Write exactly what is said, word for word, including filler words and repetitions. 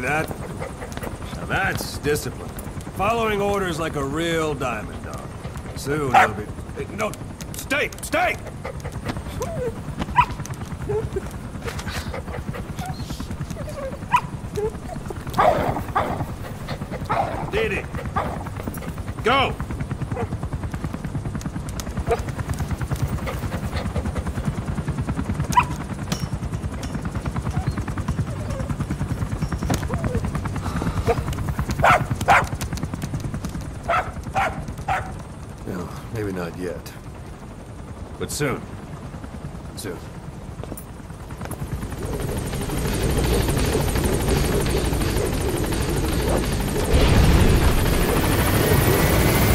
that? Now that's discipline. Following orders like a real diamond dog. Soon he'll be... Hey, no, stay, stay! Did it. Go! No, maybe not yet. But soon. Soon.